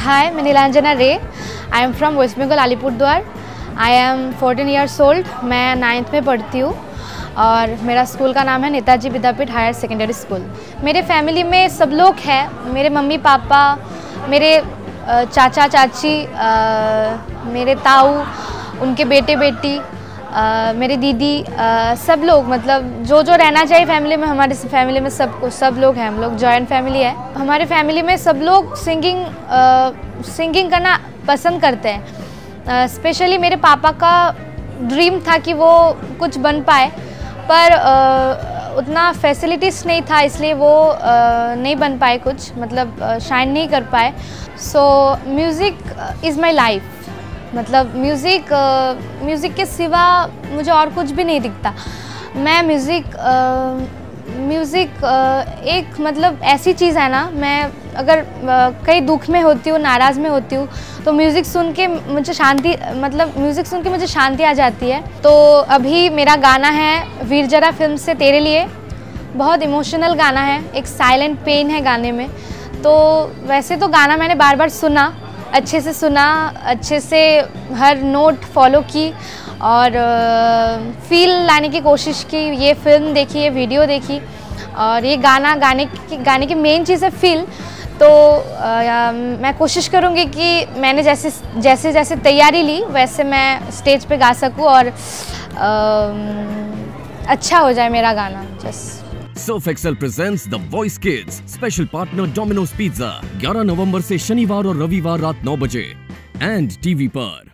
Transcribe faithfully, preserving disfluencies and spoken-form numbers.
Hi, मैं Nilanjana Ray. I am from West Bengal Alipurduar. I am fourteen years old. मैं ninth में पढ़ती हूँ और मेरा स्कूल का नाम है Netaji Vidyapith higher secondary school. मेरे फैमिली में सब लोग हैं, मेरे मम्मी पापा, मेरे चाचा चाची, मेरे ताऊ, उनके बेटे बेटी, Uh, मेरी दीदी, uh, सब लोग, मतलब जो जो रहना चाहिए फैमिली में, हमारे फैमिली में सब कुछ सब लोग हैं। हम लोग जॉइंट फैमिली है। हमारे फैमिली में सब लोग सिंगिंग uh, सिंगिंग करना पसंद करते हैं। स्पेशली uh, मेरे पापा का ड्रीम था कि वो कुछ बन पाए, पर uh, उतना फैसिलिटीज़ नहीं था, इसलिए वो uh, नहीं बन पाए कुछ, मतलब शाइन uh, नहीं कर पाए। So music is my life. मतलब म्यूज़िक म्यूज़िक के सिवा मुझे और कुछ भी नहीं दिखता। मैं म्यूज़िक म्यूज़िक एक मतलब ऐसी चीज़ है ना, मैं अगर कई दुख में होती हूँ, नाराज़ में होती हूँ, तो म्यूज़िक सुन के मुझे शांति, मतलब म्यूज़िक सुन के मुझे शांति आ जाती है। तो अभी मेरा गाना है वीर ज़रा फिल्म से तेरे लिए। बहुत इमोशनल गाना है, एक साइलेंट पेन है गाने में। तो वैसे तो गाना मैंने बार बार सुना, अच्छे से सुना, अच्छे से हर नोट फॉलो की और फील लाने की कोशिश की। ये फिल्म देखी, ये वीडियो देखी और ये गाना गाने की गाने की मेन चीज़ है फील। तो आ, मैं कोशिश करूँगी कि मैंने जैसे जैसे जैसे तैयारी ली वैसे मैं स्टेज पे गा सकूँ और आ, अच्छा हो जाए मेरा गाना। Just Surf Excel presents the Voice Kids, special partner Domino's pizza. ग्यारह नवंबर से शनिवार और रविवार रात नौ बजे एंड टीवी पर।